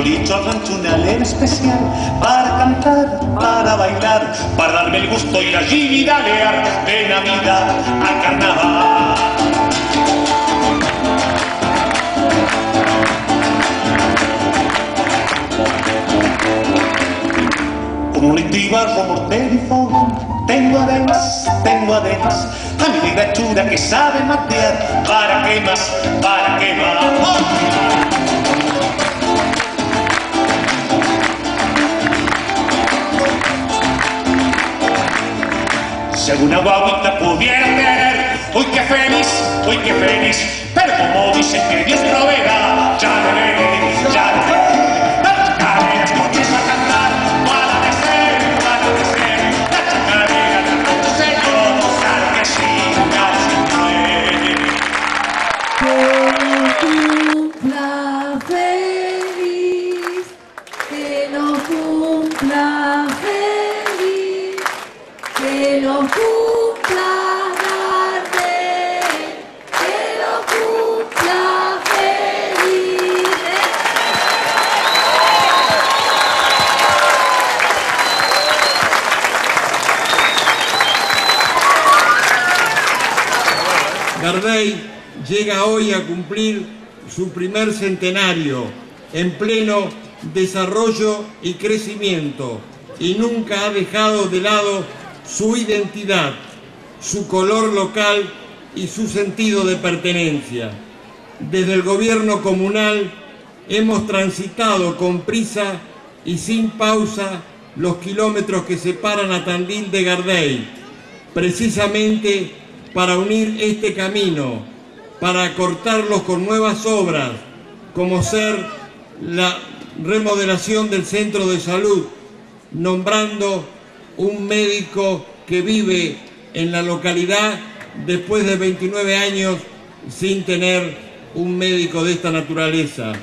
Tolicho al rancho una leve especial para cantar, para bailar, para darme el gusto y la gividalear de Navidad a Carnaval. Con un litibarro, mortero y fogón, tengo además a mi negra chura que sabe matear. ¿Para qué más? ¿Para qué más? Si alguna guaguita pudiera tener, uy qué feliz, pero como dicen que Dios proveerá, ya lo veré, ya lo veré. Las chacareras comienzan a cantar, para descer, la chacarera del rancho señor, claro que sí, que nos cumpla feliz, que nos cumpla Gardel, que nos cumpla feliz. Gardel llega hoy a cumplir su primer centenario en pleno desarrollo y crecimiento y nunca ha dejado de lado su identidad, su color local y su sentido de pertenencia. Desde el gobierno comunal hemos transitado con prisa y sin pausa los kilómetros que separan a Tandil de Gardel, precisamente para unir este camino, para acortarlos con nuevas obras, como ser la remodelación del centro de salud, nombrando un médico que vive en la localidad después de 29 años sin tener un médico de esta naturaleza.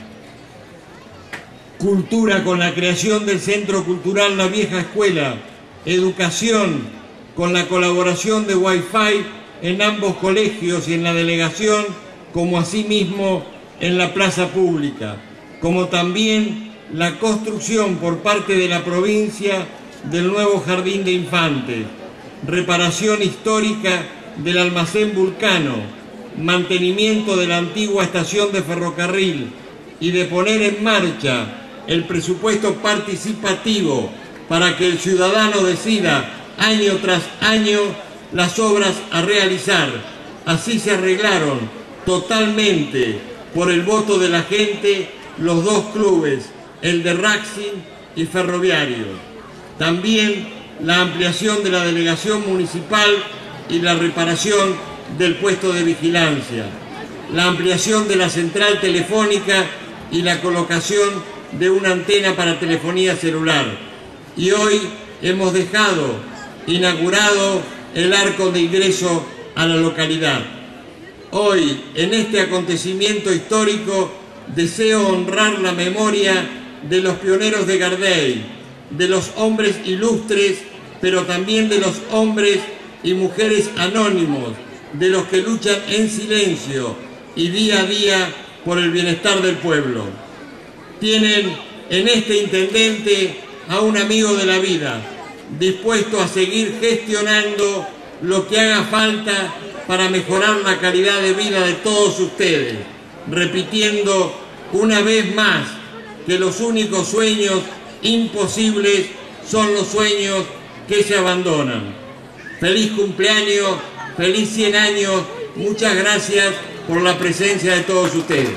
Cultura con la creación del Centro Cultural La Vieja Escuela, educación con la colaboración de Wi-Fi en ambos colegios y en la delegación, como asimismo en la plaza pública, como también la construcción por parte de la provincia del nuevo jardín de infantes, reparación histórica del almacén Vulcano, mantenimiento de la antigua estación de ferrocarril y de poner en marcha el presupuesto participativo para que el ciudadano decida año tras año las obras a realizar. Así se arreglaron totalmente por el voto de la gente los dos clubes, el de Racing y Ferroviario. También la ampliación de la delegación municipal y la reparación del puesto de vigilancia, la ampliación de la central telefónica y la colocación de una antena para telefonía celular. Y hoy hemos inaugurado el arco de ingreso a la localidad. Hoy, en este acontecimiento histórico, deseo honrar la memoria de los pioneros de Gardel, de los hombres ilustres, pero también de los hombres y mujeres anónimos, de los que luchan en silencio y día a día por el bienestar del pueblo. Tienen en este intendente a un amigo de la vida, dispuesto a seguir gestionando lo que haga falta para mejorar la calidad de vida de todos ustedes, repitiendo una vez más que los únicos sueños imposibles son los sueños que se abandonan. Feliz cumpleaños, feliz 100 años, muchas gracias por la presencia de todos ustedes.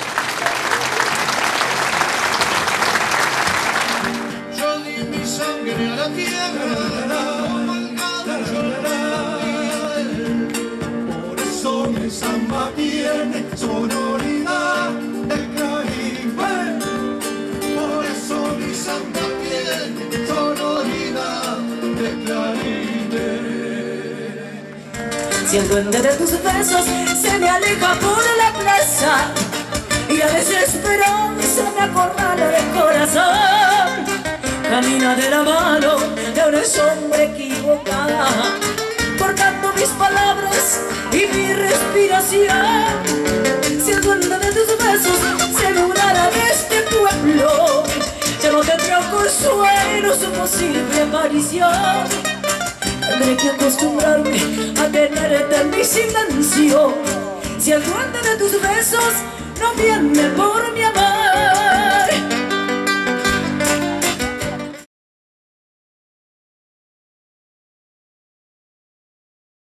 Yo di mi sangre a la tierra, por eso mi samba tiene sonoridad del Caribe, por eso mi samba tiene sonoridad del Caribe. Si el duende de tus besos se me aleja por la plaza y la desesperanza me acorrala el corazón, camina de la mano de una sombra equivocada, cortando mis palabras y mi respiración. Si el duende de tus besos se burlara de este pueblo, aparición. Tendré que acostumbrarme a tenerte en mi silencio. Si el duende de tus besos no viene por mi amor.